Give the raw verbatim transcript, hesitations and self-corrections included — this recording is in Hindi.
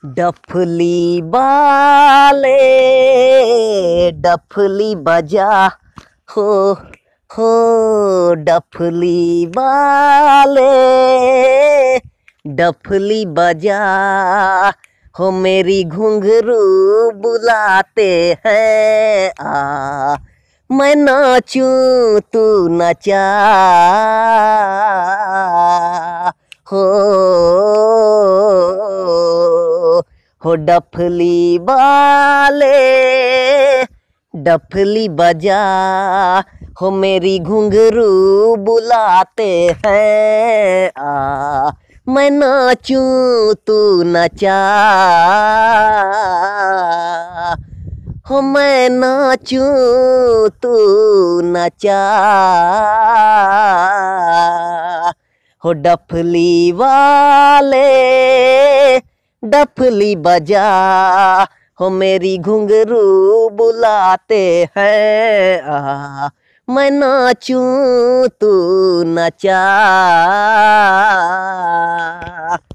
डफली वाले डफली बजा हो हो डफली वाले डफली बजा हो मेरी घुंघरू बुलाते हैं आ मैं नाचूं तू नचा हो हो डफली वाले डफली बजा हो मेरी घुंघरू बुलाते हैं आ मैं नाचूं तू नचा हो मैं नाचूं तू नचा हो डफली वाले डफली बजा हो मेरी घुंघरू बुलाते हैं आ मैं नाचूं तू नचा।